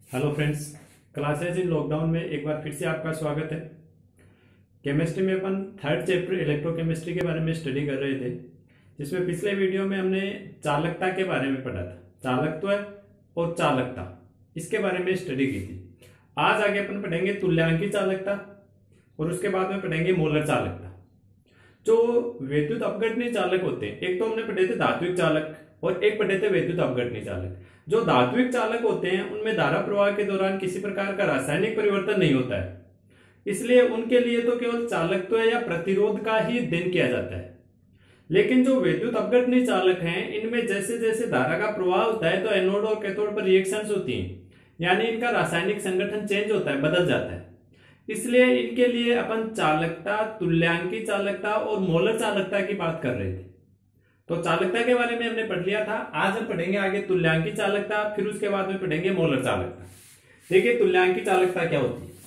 Hello friends, classes in lockdown में एक बार फिर से आपका स्वागत है। केमिस्ट्री में अपन थर्ड चैप्टर इलेक्ट्रोकेमिस्ट्री के बारे में स्टडी कर रहे थे, जिसमें पिछले वीडियो में हमने चालकता के बारे में पढ़ा था। चालकत्व और चालकता इसके बारे में स्टडी की थी। आज आगे अपन पढ़ेंगे तुल्यांकी चालकता और उसके बाद में पढ़ेंगे मोलर चालकता। जो विद्युत अपघटनीय चालक होते हैं, एक तो हमने पढ़े थे धात्विक चालक और एक पढ़े थे विद्युत अपघटनीय चालक। जो धात्विक चालक होते हैं उनमें धारा प्रवाह के दौरान किसी प्रकार का रासायनिक परिवर्तन नहीं होता है, इसलिए उनके लिए तो केवल चालकत्व या प्रतिरोध का ही अध्ययन किया जाता है। लेकिन जो विद्युत अपघटनीय चालक हैं, इनमें जैसे जैसे धारा का प्रवाह होता है तो एनोड और कैथोड पर रिएक्शंस होती हैं, यानी इनका रासायनिक संगठन चेंज होता है, बदल जाता है। इसलिए इनके लिए अपन चालकता, तुल्यांकी चालकता और मोलर चालकता की बात कर रहे थे। तो चालकता के बारे में हमने पढ़ लिया था। आज हम पढ़ेंगे आगे तुल्यांकी चालकता, फिर उसके बाद में पढ़ेंगे मोलर चालकता। देखिए तुल्यांकी चालकता क्या होती है।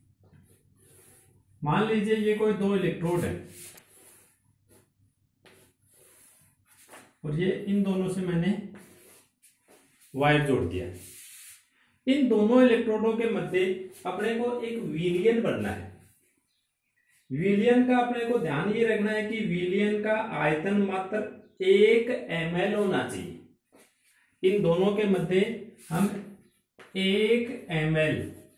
मान लीजिए ये कोई दो इलेक्ट्रोड है और ये इन दोनों से मैंने वायर जोड़ दिया है। इन दोनों इलेक्ट्रोडों के मध्य अपने को एक विलयन बनना है। विलयन का अपने को ध्यान ये रखना है कि विलयन का आयतन मात्र 1 ml होना चाहिए। इन दोनों के मध्य हम 1 ml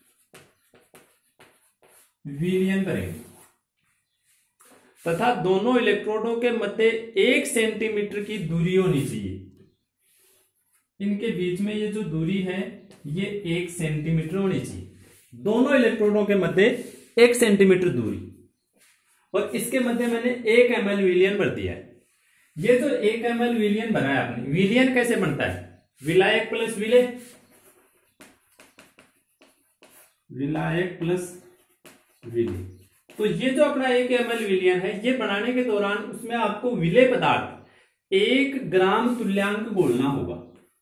विलयन करेंगे तथा दोनों इलेक्ट्रोडों के मध्य 1 सेंटीमीटर की दूरी होनी चाहिए। इनके बीच में ये जो दूरी है ये 1 सेंटीमीटर होनी चाहिए। दोनों इलेक्ट्रोडों के मध्य 1 सेंटीमीटर दूरी, और इसके मध्य मैंने 1 ml विलयन भर दिया है। ये जो 1 ml विलयन भरा है आपने, विलयन कैसे बनता है? विलायक प्लस विलेय, विलायक प्लस विलेय। तो ये जो अपना 1 ml विलयन है, ये बनाने के दौरान उसमें आपको विलेय पदार्थ 1 ग्राम तुल्यांक घोलना होगा।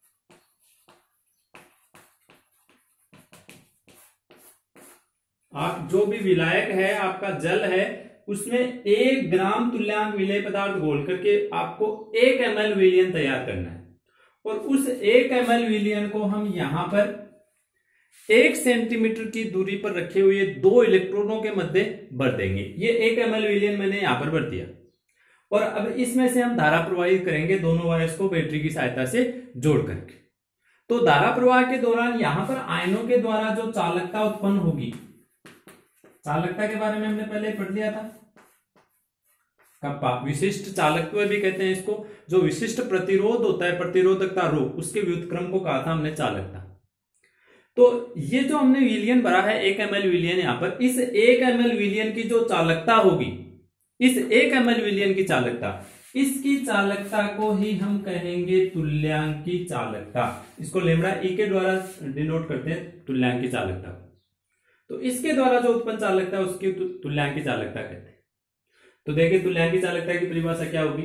आप जो भी विलायक है, आपका जल है, उसमें 1 ग्राम तुल्यांक विलेय पदार्थ घोल करके आपको 1 ml विलयन तैयार करना है। और उस 1 ml विलयन को हम यहां पर 1 सेंटीमीटर की दूरी पर रखे हुए दो इलेक्ट्रोडों के मध्य भर देंगे। ये 1 ml विलयन मैंने यहां पर भर दिया और अब इसमें से हम धारा प्रवाहित करेंगे दोनों वायर्स को बैटरी की सहायता से जोड़ करके। तो धारा प्रवाह के दौरान यहां पर आयनों के द्वारा जो चालकता उत्पन्न होगी, चालकता के बारे में हमने पहले पढ़ लिया था। कप्पा विशिष्ट चालकत्व भी कहते हैं इसको। जो विशिष्ट प्रतिरोध होता है, प्रतिरोधकता रो, उसके व्युत्क्रम को कहा था हमने चालकता। तो ये जो हमने विलयन भरा है 1 ml विलयन, यहां पर इस 1 ml विलयन की जो चालकता होगी, इस 1 ml विलयन की चालकता, इसकी चालकता को ही हम कहेंगे तुल्यांकी चालकता। इसको लैम्ब्डा ई के द्वारा डिनोट करते हैं तुल्यांकी चालकता। तो इसके द्वारा जो उत्पन्न चालकता है उसकी तुल्यांकी चालकता कहते हैं। तो देखिए तुल्यांकी चालकता की परिभाषा क्या होगी।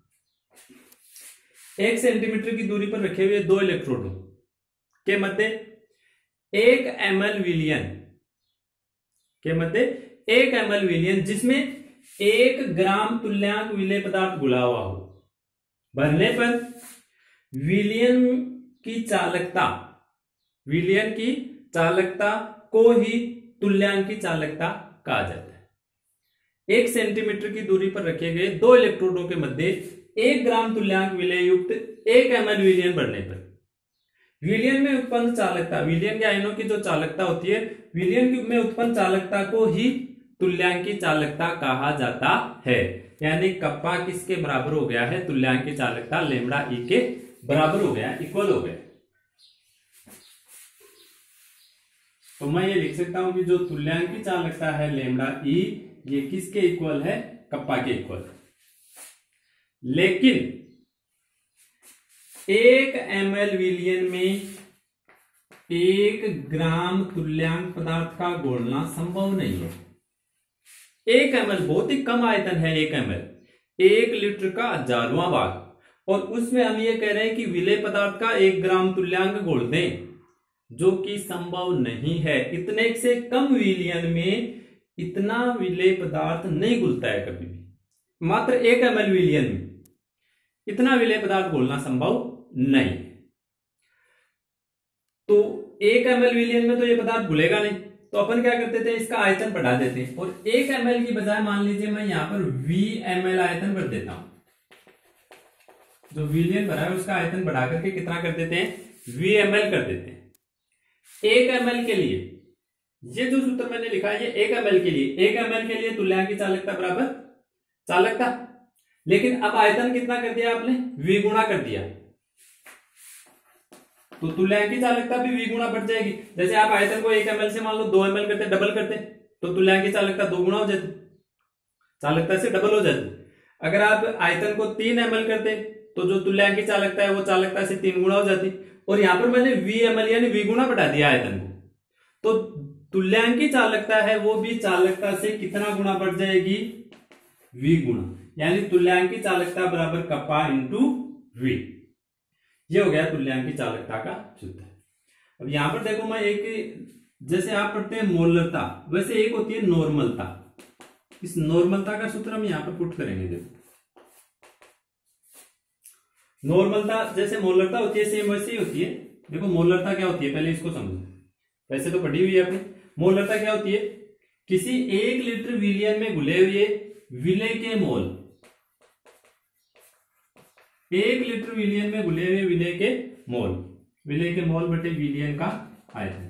1 सेंटीमीटर की दूरी पर रखे हुए दो इलेक्ट्रोडों के मध्य 1 ml विलयन के मध्य 1 ml विलयन, जिसमें 1 ग्राम तुल्यांक विलेय पदार्थ घुला हुआ हो, भरने पर विलयन की चालकता, विलयन की चालकता को ही तुल्यांकी चालकता कहा जाता है। 1 सेंटीमीटर की दूरी पर रखे गए दो इलेक्ट्रोडों के मध्य 1 ग्राम तुल्यांक विलेय युक्त 1 ml विलयन भरने पर विलयन में उत्पन्न चालकता, विलयन के आयनों की जो चालकता होती है, विलयन में उत्पन्न चालकता को ही तुल्यांकी चालकता कहा जाता है। यानी कप्पा किसके बराबर हो गया है? तुल्यांकी चालकता लैम्ब्डा ई के बराबर हो गया, इक्वल हो गया। तो मैं ये लिख सकता हूं कि जो तुल्यांकी चालकता है लैम्ब्डा ई, ये किसके इक्वल है? कप्पा के इक्वल। लेकिन 1 ml विलयन में 1 ग्राम तुल्यांक पदार्थ का घोलना संभव नहीं है। 1 ml बहुत ही कम आयतन है। 1 ml 1 लीटर का 1000वां भाग, और उसमें हम ये कह रहे हैं कि विलेय पदार्थ का 1 ग्राम तुल्यांक घोल दें, जो कि संभव नहीं है। इतने से कम विलयन में इतना विलेय पदार्थ नहीं घुलता है कभी भी। मात्र 1 ml विलयन में इतना विलेय पदार्थ घोलना संभव नहीं। तो 1 ml विलियन में तो ये पदार्थ घुलेगा नहीं, तो अपन क्या करते थे, इसका आयतन बढ़ा देते हैं और 1 ml की बजाय मान लीजिए मैं यहां पर VmL आयतन भर देता हूं। जो विलियन भरा है उसका आयतन बढ़ा करके कितना कर देते हैं, VmL कर देते हैं। 1 ml के लिए ये जो सूत्र मैंने लिखा है ये 1 ml के लिए, 1 ml के लिए तुल्यांकी चालकता बराबर चालकता, लेकिन अब आयतन कितना कर दिया आपने, V गुणा कर दिया, तो तुल्यांकी चालकता भी V गुणा बढ़ जाएगी। जैसे आप आयतन को 1 ml से मान लो 2 ml करते, डबल करते, तो तुल्यांकी चालकता 2 गुणा हो जाती, चालकता से डबल हो जाती। अगर आप आयतन को 3 ml करते तो जो तुल्यांकी चालकता है वो चालकता से 3 गुणा हो जाती, और यहां पर मैंने VmL यानी V गुणा बढ़ा दिया आयतन को, तो तुल्यांकी चालकता है वो भी चालकता से कितना गुणा बढ़ जाएगी, V गुणा, यानी तुल्यांकी चालकता बराबर कप्पा इंटू V। ये हो गया तुल्यांकी चालकता का सूत्र। अब यहां पर देखो मैं एक, जैसे आप पढ़ते हैं मोलरता, वैसे एक होती है नॉर्मलता। इस नॉर्मलता का सूत्र हम यहां पर पुट करेंगे। देखो नॉर्मलता जैसे मोलरता होती है सेम वैसे ही होती है। देखो मोलरता क्या होती है पहले इसको समझो, वैसे तो पढ़ी हुई है आपने। मोलरता क्या होती है, किसी 1 लीटर विलियन में घुले हुए विलेय के मोल, 1 लीटर विलियन में घुले हुए विलेय के मोल, विलेय के मोल बटे विलियन का आयतन,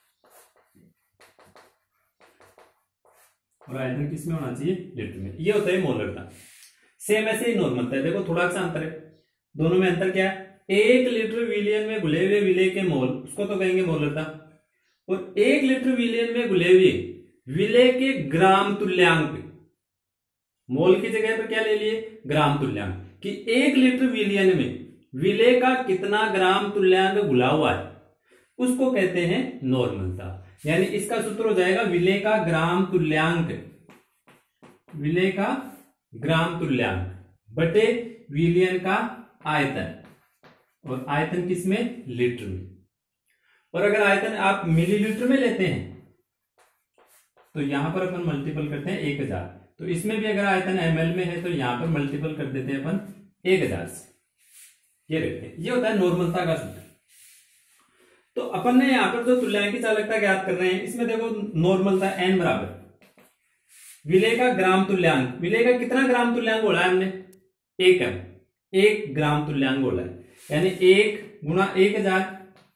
और आयतन किसमें होना चाहिए, लीटर में। ये होता है मोलरता। सेम ऐसे ही नॉर्मलता है। देखो थोड़ा सा अंतर है, दोनों में अंतर क्या है, 1 लीटर विलियन में घुले हुए विलेय के मोल, उसको तो कहेंगे मोलरता, और 1 लीटर विलियन में घुले हुए विलेय के ग्राम तुल्यांक, मोल की जगह पर क्या ले लिए, ग्राम तुल्यांक, कि 1 लीटर विलियन में विलेय का कितना ग्राम तुल्यांक घुला हुआ है, उसको कहते हैं नॉर्मलता। यानी इसका सूत्र हो जाएगा विलेय का ग्राम तुल्यांक, विलेय का ग्राम तुल्यांक बटे विलियन का आयतन, और आयतन किसमें, लीटर में। और अगर आयतन आप मिलीलीटर में लेते हैं तो यहां पर अपन मल्टीपल करते हैं 1000, तो इसमें भी अगर आयतन ml में है तो यहां पर मल्टीपल कर देते हैं अपन 1000 से। ये रखते हैं, ये होता है नॉर्मलता का सूत्र। तो अपन ने यहां पर जो तुल्यांकी चालकता ज्ञात कर रहे हैं, इसमें देखो नॉर्मलता n बराबर विलेय का ग्राम तुल्यांक, विलेय का कितना ग्राम तुल्यांक बोला है हमने, 1 ग्राम तुल्यांक बोला है, यानी 1 गुणा 1000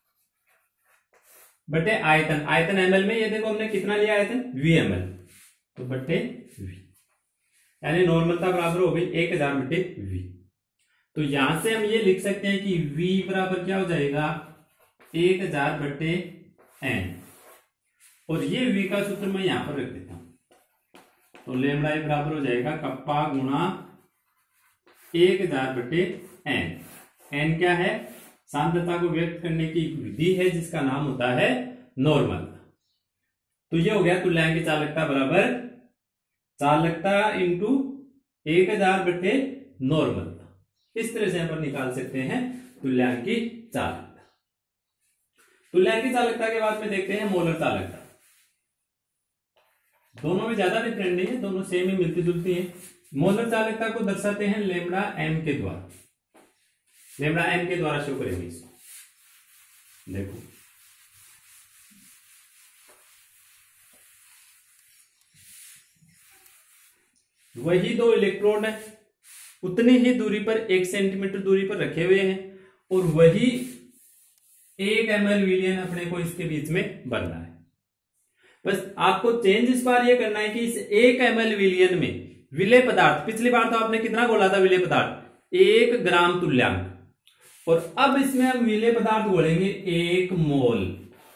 बटे आयतन, आयतन ml में, ये देखो हमने कितना लिया आयतन, VmL, तो बटे V, यानी नॉर्मलता बराबर हो गई 1000 बटे V। तो यहां से हम ये लिख सकते हैं कि V बराबर क्या हो जाएगा, 1000 बटे n, और ये V का सूत्र मैं यहां पर रख देता हूं, तो लेमड़ा ए बराबर हो जाएगा कप्पा गुणा 1000 बटे n। n क्या है, सांद्रता को व्यक्त करने की विधि है जिसका नाम होता है नॉर्मलता। तो ये हो गया तुल्यांकी चालकता बराबर चालकता इंटू 1000 बटे नॉर्मलता। इस तरह से अपन निकाल सकते हैं तुल्यांकी चालकता। तुल्यांकी चालकता के बाद में देखते हैं मोलर चालकता। दोनों में ज्यादा डिफरेंट नहीं है, दोनों सेम ही मिलती जुलती है। मोलर चालकता को दर्शाते हैं लेमड़ा m के द्वारा, लेमड़ा m के द्वारा शो करेंगे इसको। देखो वही 2 इलेक्ट्रॉन है, उतनी ही दूरी पर 1 सेंटीमीटर दूरी पर रखे हुए हैं, और वही 1 ml विलियन अपने को इसके बीच में बनना है। बस आपको चेंज इस बार ये करना है कि इस 1 ml विलियन में विलेय पदार्थ, पिछली बार तो आपने कितना घोला था विलेय पदार्थ, 1 ग्राम तुल्यांक, और अब इसमें हम विलेय पदार्थ घोलेंगे 1 मोल।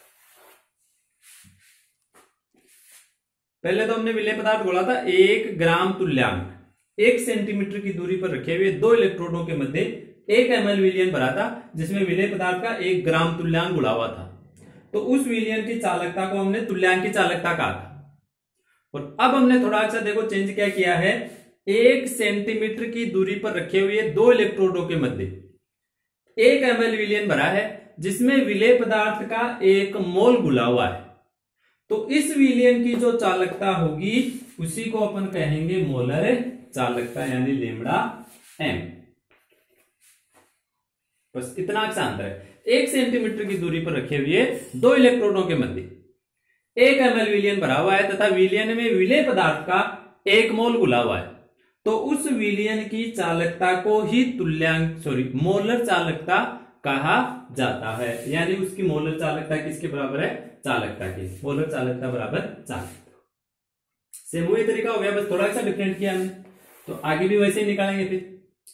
पहले तो हमने विलेय पदार्थ घोला था 1 ग्राम तुल्यांक, 1 सेंटीमीटर की दूरी पर रखे हुए 2 इलेक्ट्रोडों के मध्य 1 ml विलियन भरा था, जिसमें विलेय पदार्थ का 1 ग्राम तुल्यांक घुला हुआ था। तो उस विलियन की चालकता को हमने तुल्यांकी चालकता कहा था। और अब हमने थोड़ा सा देखो चेंज क्या किया है, 1 सेंटीमीटर की दूरी पर रखे हुए 2 इलेक्ट्रोडों के मध्य 1 ml विलियन भरा है, जिसमें विलेय पदार्थ का 1 मोल घुला हुआ है। तो इस विलियन की जो चालकता होगी उसी को अपन कहेंगे मोलर चालकता, यानी लेमड़ा m। बस इतना सा अंतर है। 1 सेंटीमीटर की दूरी पर रखे हुए दो इलेक्ट्रोडों के मध्य 1 ml विलयन भरा हुआ है तथा विलयन में विलेय पदार्थ का 1 मोल घुला हुआ है, तो उस विलयन की चालकता को ही मोलर चालकता कहा जाता है। यानी उसकी मोलर चालकता किसके बराबर है? चालकता की। मोलर चालकता बराबर चालकता। सेम वही तरीका हो गया, बस थोड़ा सा डिफरेंट किया हमने, तो आगे भी वैसे ही निकालेंगे। फिर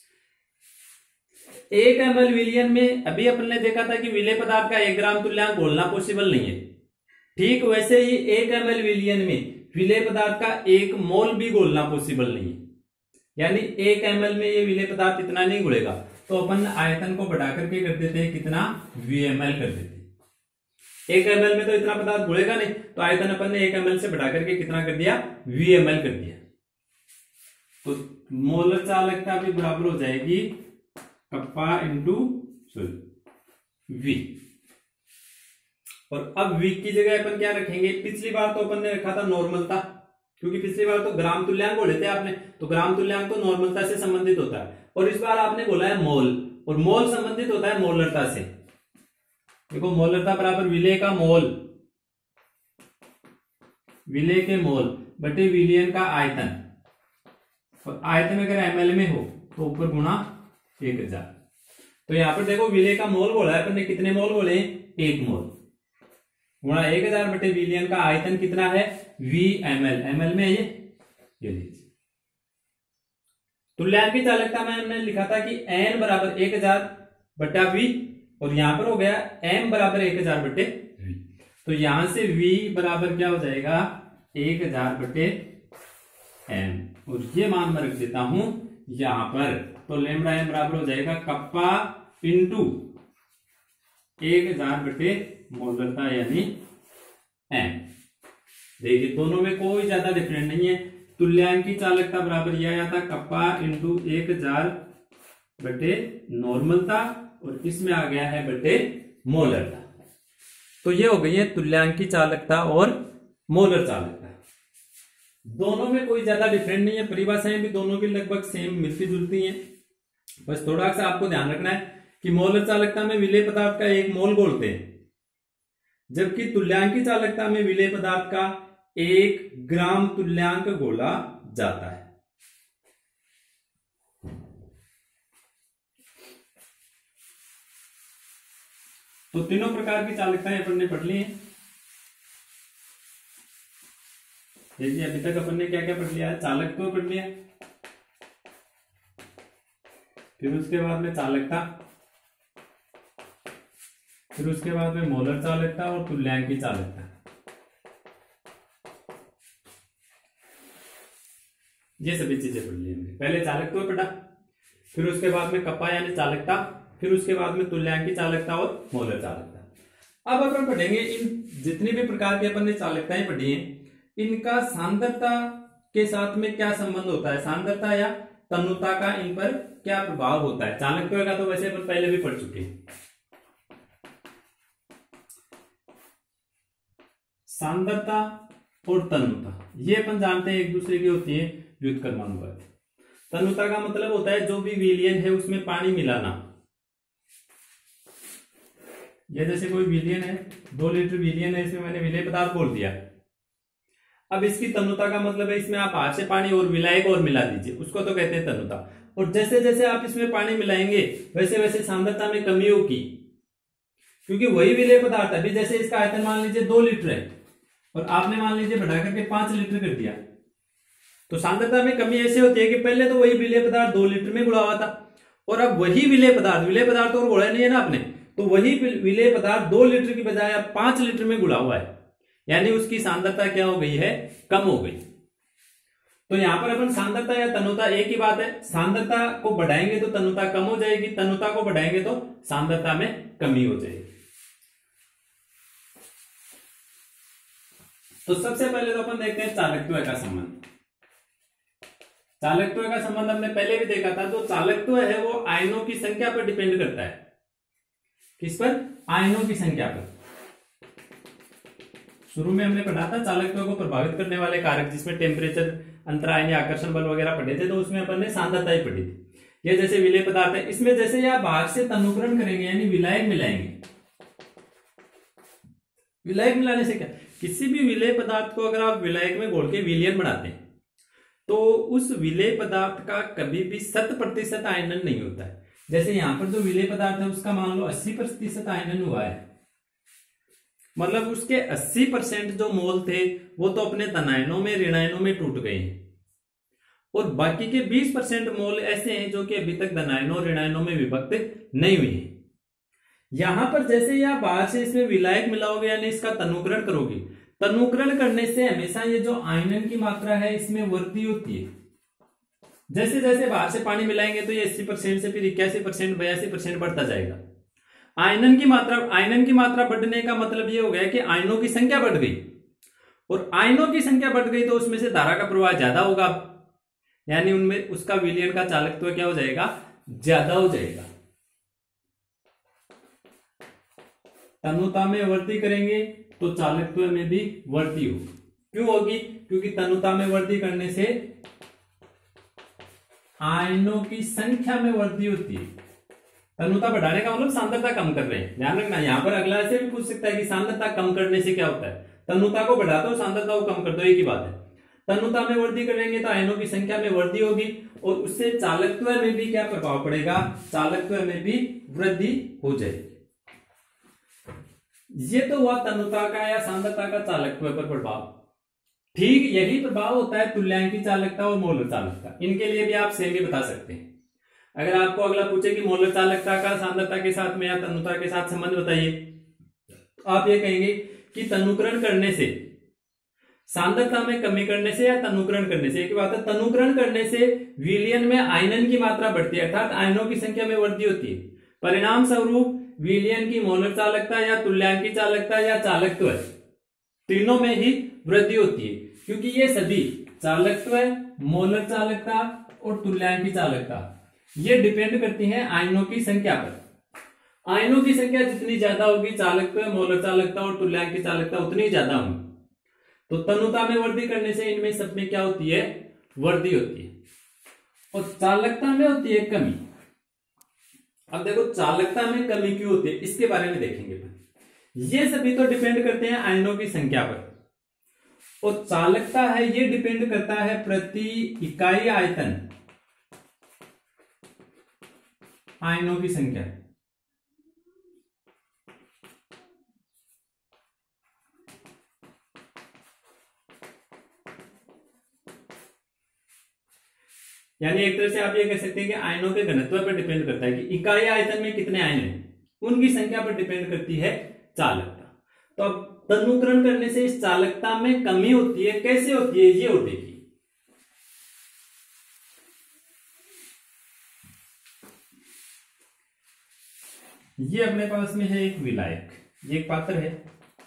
1 ml विलयन में अभी अपन ने देखा था कि विलेय पदार्थ का 1 ग्राम तुल्यांक घोलना पॉसिबल नहीं है। ठीक वैसे ही 1 ml विलयन में विलेय पदार्थ का 1 मोल भी घोलना पॉसिबल नहीं है। यानी 1 ml में ये विलेय पदार्थ इतना नहीं घुलेगा, तो अपन आयतन को बढ़ा करके कर देते हैं कितना? VmL कर देते हैं। 1 ml में तो इतना पदार्थ घुलेगा नहीं, तो आयतन अपन ने 1 ml से बढ़ा करके कितना कर दिया? VmL कर दिया। तो मोलर चालकता भी बराबर हो जाएगी कप्पा इंटू V। और अब V की जगह अपन क्या रखेंगे? पिछली बार तो अपन ने रखा था नॉर्मलता, क्योंकि पिछली बार तो ग्राम तुल्यांक बोले थे आपने, तो ग्राम तुल्यांक तो नॉर्मलता से संबंधित होता है। और इस बार आपने बोला है मोल, और मोल संबंधित होता है मोलरता से। देखो मोलरता बराबर विलेय का मोल, विलेय के मोल बटे विलयन का आयतन, और आयतन अगर ml में हो तो ऊपर गुणा 1000। तो यहां पर देखो विलेय का मोल बोला है अपन ने, कितने मोल बोले? 1 मोल गुणा 1000 बटे विलयन का आयतन कितना है? VmL। ml में ये लीजिए। तुल्यांक की चालकता में हमने लिखा था कि n बराबर 1000 बटा V, और यहां पर हो गया m बराबर 1000 बटे V। तो यहां से V बराबर क्या हो जाएगा? 1000 बटे m, और ये मान मैं रख देता हूं यहां पर। तो लैम्डा m बराबर हो जाएगा कप्पा इंटू 1000 बटे मोलरता यानी m। देखिए दोनों में कोई ज्यादा डिफरेंट नहीं है। तुल्यांक की चालकता बराबर यह आया था कप्पा इंटू 1000 बटे नॉर्मलता, और इसमें आ गया है बटे मोलरता। तो ये हो गई है तुल्यांक की चालकता और मोलर चालकता। दोनों में कोई ज्यादा डिफरेंट नहीं है, परिभाषाएं भी दोनों की लगभग सेम मिलती जुलती हैं। बस थोड़ा सा आपको ध्यान रखना है कि मोलर चालकता में विलेय पदार्थ का 1 मोल घोलते हैं, जबकि तुल्यांक की चालकता में विलेय पदार्थ का 1 ग्राम तुल्यांक घोला जाता है। तो तीनों प्रकार की चालकताएं अपन ने पढ़ ली हैं। देखिए अभी तक अपन ने क्या क्या पढ़ लिया है? चालकत्व पढ़ लिया, फिर उसके बाद में चालकता, फिर उसके बाद में मोलर चालकता और तुल्यांक की चालकता। ये सभी चीजें पढ़ ली हमने। पहले चालकत्व पढ़ा, फिर उसके बाद में कप्पा यानी चालकता, फिर उसके बाद में तुल्यांक की चालकता और मोलर चालकता। अब अपन पढ़ेंगे इन जितनी भी प्रकार की अपन ने चालकताएं पढ़ी हैं, इनका सांद्रता के साथ में क्या संबंध होता है? सांद्रता या तन्यता का इन पर क्या प्रभाव होता है? चालकत्व का तो वैसे अपन पहले भी पढ़ चुके हैं। सांद्रता और तन्यता ये अपन जानते हैं एक दूसरे की होती है व्युत्क्रमानुपात। तन्यता का मतलब होता है जो भी विलयन है उसमें पानी मिलाना। ये जैसे कोई विलयन है, 2 लीटर विलयन है, इसमें मैंने विलेय पदार्थ घोल दिया। अब इसकी तन्यता का मतलब है इसमें आप हाथ से पानी और मिलाएगा और मिला दीजिए, उसको तो कहते हैं तन्यता। और जैसे जैसे आप इसमें पानी मिलाएंगे वैसे वैसे सांद्रता में कमी होगी, क्योंकि वही विलेय पदार्थ अभी जैसे इसका आयतन मान लीजिए 2 लीटर है और आपने मान लीजिए बढ़ा करके 5 लीटर कर दिया, तो सांद्रता में कमी ऐसे होती है कि पहले तो वही विलेय पदार्थ 2 लीटर में घुला हुआ था, और अब वही विलेय पदार्थ और घोड़ा नहीं है ना आपने, तो वही विलेय पदार्थ 2 लीटर की बजाय अब 5 लीटर में घुला हुआ है, यानी उसकी सांद्रता क्या हो गई है? कम हो गई। तो यहां पर अपन सांद्रता या तन्यता एक ही बात है। सांद्रता को बढ़ाएंगे तो तन्यता कम हो जाएगी, तन्यता को बढ़ाएंगे तो सांद्रता में कमी हो जाएगी। तो सबसे पहले तो अपन देखते हैं चालकत्व का संबंध। चालकत्व का संबंध हमने पहले भी देखा था। जो चालकत्व है वो आयनों की संख्या पर डिपेंड करता है। किस पर? आयनों की संख्या पर। शुरू में हमने पढ़ा था चालकत्व को प्रभावित करने वाले कारक, जिसमें टेम्परेचर, अंतरायन या आकर्षण बल वगैरह पढ़े थे, तो उसमें अपन ने सांद्रता ही पढ़ी थी। ये जैसे विलेय पदार्थ है, इसमें जैसे आप बाहर से तनुकरण करेंगे यानी विलायक मिलाएंगे। विलायक मिलाने से क्या, किसी भी विलेय पदार्थ को अगर आप विलायक में घोल के विलयन बनाते हैं तो उस विलेय पदार्थ का कभी भी 100% आयनन नहीं होता है। जैसे यहां पर जो विलेय पदार्थ है उसका मान लो 80% आयनन हुआ है, मतलब उसके 80% जो मोल थे वो तो अपने धनायनों में ऋणायनों में टूट गए हैं, और बाकी के 20% मोल ऐसे हैं जो कि अभी तक धनायनों ऋणायनों में विभक्त नहीं हुए हैं। यहां पर जैसे ही आप बाहर से इसमें विलायक मिलाओगे यानी इसका तनुकरण करोगे, तनुकरण करने से हमेशा ये जो आयनन की मात्रा है इसमें वृद्धि होती है। जैसे जैसे बाहर से पानी मिलाएंगे तो ये 80% से फिर 81%, 82% बढ़ता जाएगा। आयनन की मात्रा बढ़ने का मतलब ये हो गया कि आयनों की संख्या बढ़ गई, और आयनों की संख्या बढ़ गई तो उसमें से धारा का प्रवाह ज्यादा होगा, यानी उनमें उसका विलयन का चालकत्व क्या हो जाएगा, ज्यादा हो जाएगा। तनुता में वृद्धि करेंगे तो चालकत्व में भी वृद्धि होगी। क्यों होगी, क्योंकि तनुता में वृद्धि करने से आयनों की संख्या में वृद्धि होती है। तनुता बढ़ाने का मतलब सांद्रता कम कर रहे हैं, ध्यान रखना। यहां पर अगला ऐसे भी पूछ सकता है कि सांद्रता कम करने से क्या होता है, तनुता को बढ़ा दो सांद्रता को कम कर दो, एक ही बात है। तनुता में वृद्धि करेंगे तो आयनों की संख्या में वृद्धि होगी, और उससे चालकत्व में भी क्या प्रभाव पड़ेगा, चालकत्व में भी वृद्धि हो जाएगी। ये तो हुआ तनुता का या सांद्रता का चालकत्व पर प्रभाव। ठीक यही प्रभाव होता है तुल्यांकी चालकता और मोलर चालकता, इनके लिए भी आप सेम ही बता सकते हैं। अगर आपको अगला पूछे कि मोलर चालकता का सांद्रता के साथ में या तनुता के साथ संबंध बताइए, तो आप ये कहेंगे कि तनुकरण करने से, सांद्रता में कमी करने से या तनुकरण करने से, एक बात है, तनुकरण करने से विलयन में आयनन की मात्रा बढ़ती है, अर्थात आयनों की संख्या में वृद्धि होती है। परिणाम स्वरूप विलयन की मोलर चालकता या तुल्यांकी चालकता या चालकत्व तीनों में ही वृद्धि होती है, क्योंकि ये सभी चालकत्व, मोलर चालकता और तुल्यांकी चालकता ये डिपेंड करती हैं आयनों की संख्या पर। आयनों की संख्या जितनी ज्यादा होगी, चालकत्व, मोलर चालकता और तुल्यांकी चालकता उतनी ज्यादा होगी। तो तनुता में वृद्धि करने से इनमें सब में क्या होती है, वृद्धि होती है, और चालकता में होती है कमी। अब देखो चालकता में कमी क्यों होती है, इसके बारे में देखेंगे। ये सभी तो डिपेंड करते हैं आयनों की संख्या पर, और चालकता है ये डिपेंड करता है प्रति इकाई आयतन आयनों की संख्या। यानी एक तरह से आप ये कह सकते हैं कि आयनों के घनत्व पर डिपेंड करता है कि इकाई आयतन में कितने आयन हैं, उनकी संख्या पर डिपेंड करती है चालकता। तो अब तनुकरण करने से इस चालकता में कमी होती है, कैसे होती है ये और देखिए। ये अपने पास में है एक विलायक, ये एक पात्र है,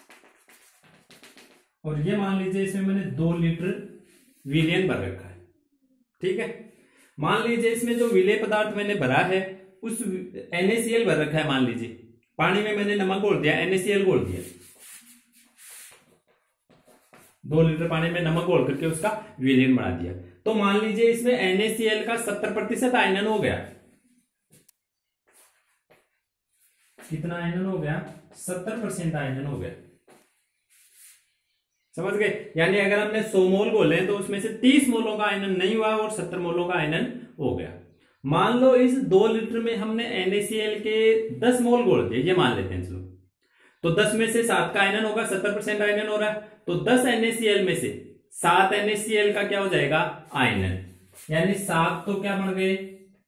और ये मान लीजिए इसमें मैंने 2 लीटर विलयन भर रखा है, ठीक है। मान लीजिए इसमें जो विलेय पदार्थ मैंने भरा है उस NaCl भर रखा है, मान लीजिए पानी में मैंने नमक घोल दिया, NaCl घोल दिया, 2 लीटर पानी में नमक घोल करके उसका विलयन बना दिया। तो मान लीजिए इसमें NaCl का 70% आयनन हो गया। कितना आयनन हो गया, 70% आयनन हो गया, समझ गए। यानी अगर हमने 100 मोल घोले तो उसमें से 30 मोलों का आयनन नहीं हुआ और 70 मोलों का आयनन हो गया। मान लो इस 2 लीटर में हमने NaCl के 10 मोल घोल दिए, ये मान लेते हैं चलो, तो 10 में से 7 का आयनन होगा, 70% आयनन हो रहा है, तो 10 NaCl में से 7 NaCl का क्या हो जाएगा, आयनन, यानी 7 तो क्या बन गए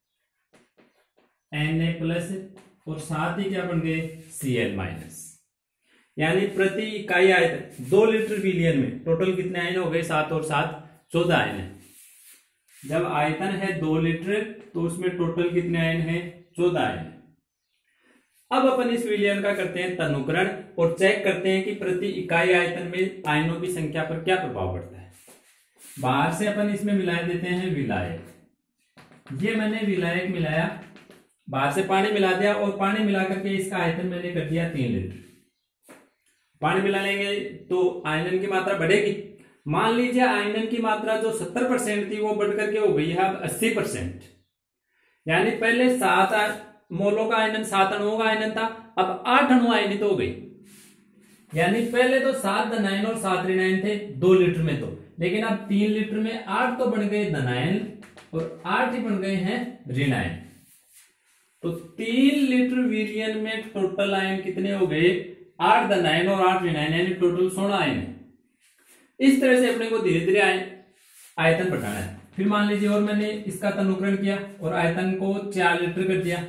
Na+ और 7 ही क्या बन गए Cl-। यानी प्रति इकाई आयतन 2 लीटर विलयन में टोटल कितने आयन हो गए, 7 और 7 14 आयन है। जब आयतन है 2 लीटर तो उसमें टोटल कितने आयन है, 14 आयन। अब अपन इस विलयन का करते हैं तनुकरण और चेक करते हैं कि प्रति इकाई आयतन में आयनों की संख्या पर क्या प्रभाव पड़ता है। बाहर से अपन इसमें मिला देते हैं विलायक। ये मैंने विलायक मिलाया, बाहर से पानी मिला दिया, और पानी मिला करके इसका आयतन मैंने कर दिया 3 लीटर। पानी मिला लेंगे तो आयनन की मात्रा बढ़ेगी। मान लीजिए आयनन की मात्रा जो 70% थी वो बढ़ करके हो गई है अब 80%। यानी पहले 7 मोलों का आयनन, 7 अणुओं का आयनन था, अब 8 अणु आयनित हो गए। यानी पहले तो 7 धनायन और 7 ऋणायन थे 2 लीटर में, तो लेकिन अब 3 लीटर में 8 तो बन गए धनायन और 8 ही बन गए हैं ऋणायन। तो 3 लीटर वीर्यन में टोटल आयन कितने हो गए? 8 धनायन और 8 ऋणायन, यानी टोटल 16 आयन है। इस तरह से अपने को धीरे धीरे आयतन बढ़ाना है। फिर मान लीजिए और मैंने इसका तनुकरण किया और आयतन को 4 लीटर कर दिया।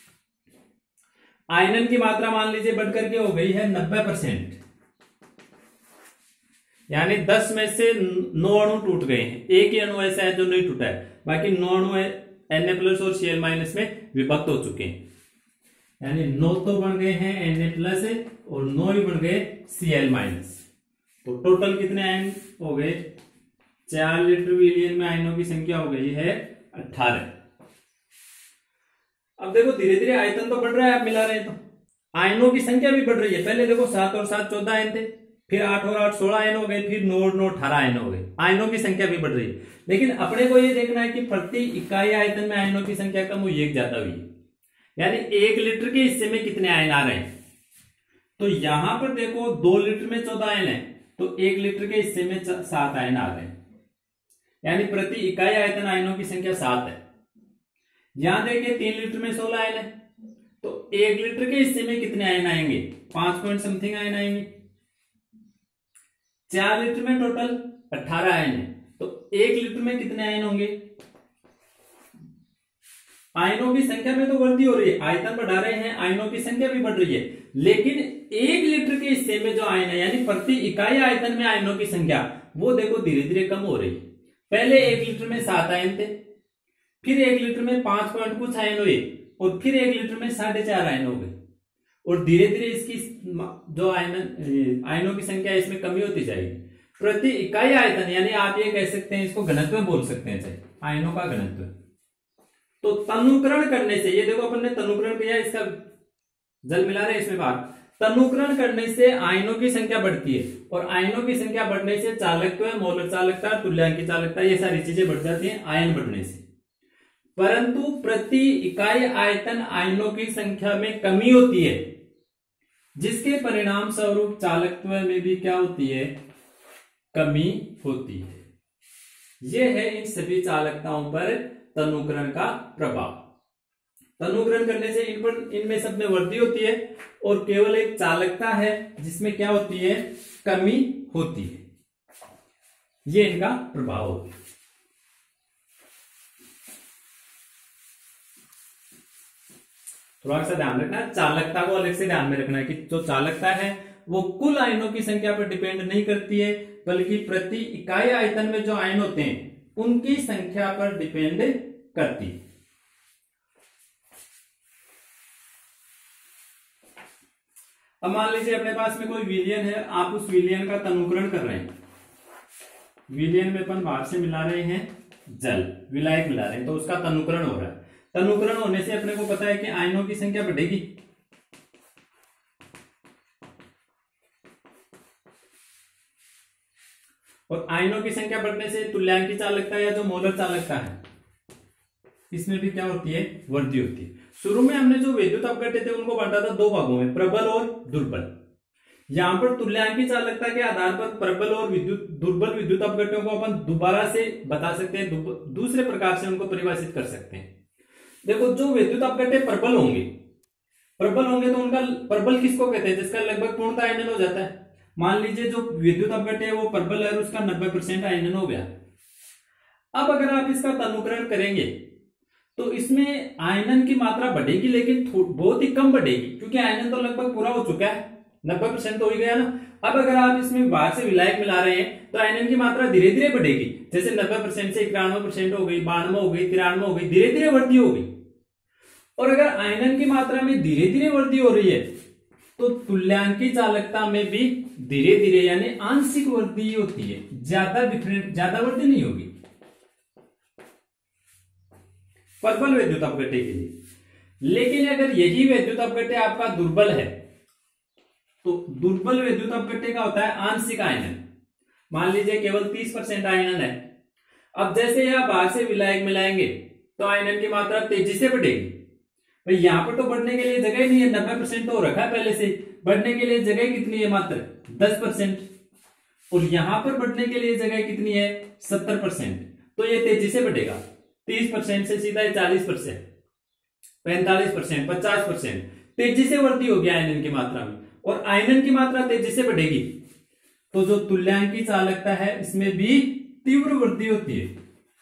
आयनन की मात्रा मान लीजिए बढ़कर के हो गई है 90%, यानी 10 में से 9 अणु टूट गए हैं। एक ही अणु ऐसा है जो नहीं टूटा है, बाकी 9 अणु Na+ और Cl- में विभक्त हो चुके हैं। यानी 9 तो बन गए हैं Na+ और 9 ही बन गए Cl-। तो टोटल कितने आयन हो गए? 4 लीटर विलियन में आयनों की संख्या हो गई है 18। अब देखो धीरे धीरे आयतन तो बढ़ रहा है, आप मिला रहे हैं तो आयनों की संख्या भी बढ़ रही है। पहले देखो 7 और 7 14 आयन थे, फिर 8 और 8 16 आयन हो गए, फिर 9 और 9 18 आयन हो गए। आयनों की संख्या भी बढ़ रही है, लेकिन अपने को ये देखना है कि प्रति इकाई आयतन में आयनों की संख्या कम हुई है, ज्यादा हुई है। यानी 1 लीटर के हिस्से में कितने आयन आ रहे हैं? तो यहां पर देखो 2 लीटर में 14 आयन है, तो 1 लीटर के हिस्से में 7 आयन आ रहे हैं, यानी प्रति इकाई आयतन आयनों की संख्या 7 है। यहां देखिए 3 लीटर में 16 आयन है, तो 1 लीटर के हिस्से में कितने आयन आएंगे? 5 पॉइंट समथिंग आयन आएंगे। 4 लीटर में टोटल 18 आयन है, तो 1 लीटर में कितने आयन होंगे? आयनों की संख्या में तो वृद्धि हो रही है, आयतन बढ़ा रहे हैं, आयनों की संख्या भी बढ़ रही है, लेकिन 1 लीटर के हिस्से में जो आयन है, यानी प्रति इकाई आयतन में आयनों की संख्या, वो देखो धीरे धीरे कम हो रही है। पहले 1 लीटर में 7 आयन थे, फिर 1 लीटर में 5 पॉइंट कुछ आयन हुए, और फिर 1 लीटर में 4.5 आयन हो गए, और धीरे धीरे इसकी जो आयनों की संख्या इसमें कमी होती जाएगी। प्रति इकाई आयतन, यानी आप ये कह सकते हैं, इसको घनत्व बोल सकते हैं, चाहे आयनों का घनत्व। तो तनुकरण करने से, ये देखो अपन ने तनुकरण किया, इसका जल मिला रहे इसमें बात, तनुकरण करने से आयनों की संख्या बढ़ती है, और आयनों की संख्या बढ़ने से चालकत्व, मोलर चालकता, तुल्यांकी चालकता, ये सारी चीजें बढ़ जाती हैं आयन बढ़ने से। परंतु प्रति इकाई आयतन आयनों की संख्या में कमी होती है, जिसके परिणाम स्वरूप चालकत्व में भी क्या होती है? कमी होती है। यह है इन सभी चालकताओं पर तनुकरण का प्रभाव। तनुकरण करने से इनमें सब में वृद्धि होती है, और केवल एक चालकता है जिसमें क्या होती है? कमी होती है। ये इनका प्रभाव होता है। थोड़ा सा ध्यान रखना, चालकता को अलग से ध्यान में रखना है कि जो चालकता है वो कुल आयनों की संख्या पर डिपेंड नहीं करती है, बल्कि प्रति इकाई आयतन में जो आयन होते हैं उनकी संख्या पर डिपेंड करती है। अब मान लीजिए अपने पास में कोई विलयन है, आप उस विलयन का तनुकरण कर रहे हैं। विलयन में अपन बाहर से मिला रहे हैं जल, विलायक मिला रहे हैं, तो उसका तनुकरण हो रहा है। तनुकरण होने से अपने को पता है कि आयनों की संख्या बढ़ेगी, और आयनों की संख्या बढ़ने से तुल्यांकी चालकता या जो मोलर चालकता है इसमें भी क्या होती है? वृद्धि होती है। शुरू में हमने जो विद्युत अपघट्य थे उनको बांटा था 2 भागों में, प्रबल और दुर्बल। यहां पर तुल्यांकी चालकता के आधार पर प्रबल और दुर्बल विद्युत अपघट्यों को अपन दोबारा से बता सकते हैं, दूसरे प्रकार से उनको परिभाषित कर सकते हैं। देखो जो विद्युत अपघट्य प्रबल होंगे तो उनका प्रबल किसको कहते हैं? जिसका लगभग पूर्णतः आयनन हो जाता है। मान लीजिए जो विद्युत अपघट्य है वो प्रबल है, उसका 90% आयनन हो गया। अब अगर आप इसका तनुकरण करेंगे तो इसमें आयनन की मात्रा बढ़ेगी, लेकिन बहुत ही कम बढ़ेगी, क्योंकि आयनन तो लगभग पूरा हो चुका है, 90% तो हो गया ना। अब अगर आप इसमें बाहर से विलायक मिला रहे हैं तो आयनन की मात्रा धीरे धीरे बढ़ेगी, जैसे 90% से 91% हो गई, 92 हो गई, 93 हो गई, धीरे धीरे वृद्धि हो गई। और अगर आयनन की मात्रा में धीरे धीरे वृद्धि हो रही है तो तुल्यांकी चालकता में भी धीरे धीरे यानी आंशिक वृद्धि होती है, ज्यादा वृद्धि नहीं होगी प्रबल विद्युत अपघट्य के लिए। लेकिन अगर यही विद्युत अपघट्य आपका दुर्बल है तो दुर्बल विद्युत अपघट्य का होता है आंशिक आयनन। मान लीजिए केवल 30% आयनन है। अब जैसे आप बाहर से विलायक मिलाएंगे तो आयनन की मात्रा तेजी से बढ़ेगी। भाई यहां पर तो बढ़ने के लिए जगह ही नहीं है, 90% तो हो रखा है पहले से। बढ़ने के लिए जगह कितनी है? मात्र 10%। और यहां पर बढ़ने के लिए जगह कितनी है? 70%। तो ये तेजी से बढ़ेगा। 30% से सीधा 40%, 45%, 50%। तेजी से वृद्धि होगी आयनन की मात्रा में। और आयनन की मात्रा तेजी से बढ़ेगी तो जो तुल्यांकी चालकता है इसमें भी तीव्र वृद्धि होती है।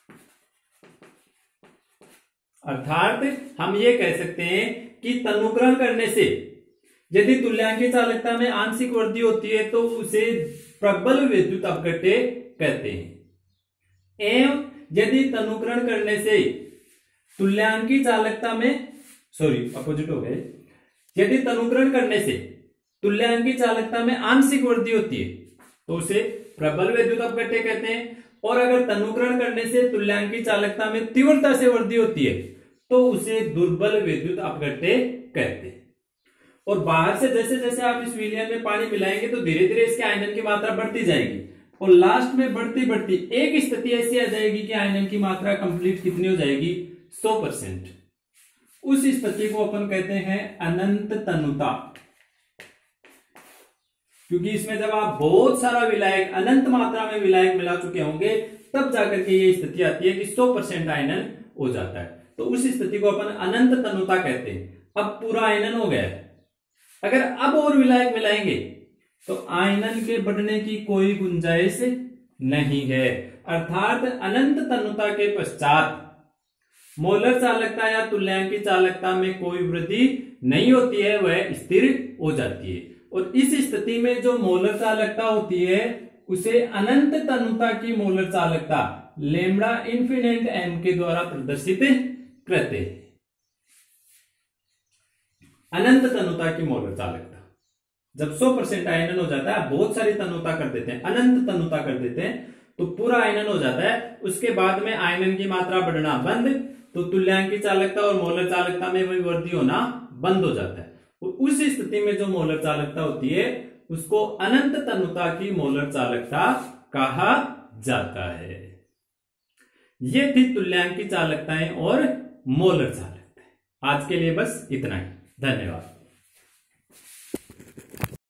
अर्थात हम ये कह सकते हैं कि तनुकरण करने से यदि तुल्यांकी चालकता में आंशिक वृद्धि होती है तो उसे प्रबल विद्युत अपघट्य कहते हैं। एवं यदि तनुकरण करने से तुल्यांकी चालकता में अपोजिट हो गए, यदि तनुकरण करने से तुल्यांकी चालकता में आंशिक वृद्धि होती है तो उसे प्रबल विद्युत अपघट्य कहते हैं। और अगर तनुकरण करने से तुल्यांकी चालकता में तीव्रता से वृद्धि होती है तो उसे दुर्बल विद्युत अपघट्य कहते हैं। और बाहर से जैसे जैसे आप इस विलयन में पानी मिलाएंगे तो धीरे धीरे इसके आयनन की मात्रा बढ़ती जाएगी और लास्ट में बढ़ती बढ़ती एक स्थिति ऐसी आ जाएगी कि आयनन की मात्रा कंप्लीट कितनी हो जाएगी? 100%। उस स्थिति को अपन कहते हैं अनंत तनुता। क्योंकि इसमें जब आप बहुत सारा विलायक, अनंत मात्रा में विलायक मिला चुके होंगे तब जाकर के ये स्थिति आती है कि 100% आयनन हो जाता है। तो उस स्थिति को अपन अनंत तनुता कहते हैं। अब पूरा आयनन हो गया है, अगर अब और विलायक मिलाएंगे तो आयनन के बढ़ने की कोई गुंजाइश नहीं है। अर्थात अनंत तनुता के पश्चात मोलर चालकता या तुल्यांकी चालकता में कोई वृद्धि नहीं होती है, वह स्थिर हो जाती है। और इस स्थिति में जो मोलर चालकता होती है उसे अनंत तनुता की मोलर चालकता लैम्ब्डा इन्फिनिट एम के द्वारा प्रदर्शित करते हैं। अनंत तनुता की मोलर चालकता जब 100% आयनन हो जाता है, बहुत सारी तनुता कर देते हैं, अनंत तनुता कर देते हैं तो पूरा आयनन हो जाता है। उसके बाद में आयनन की मात्रा बढ़ना बंद, तो तुल्यांकी चालकता और मोलर चालकता में भी वृद्धि होना बंद हो जाता है। और उस स्थिति में जो मोलर चालकता होती है उसको अनंत तनुता की मोलर चालकता कहा जाता है। ये थी तुल्यांकी चालकताएं और मोलर चालकताएं। आज के लिए बस इतना ही। धन्यवाद।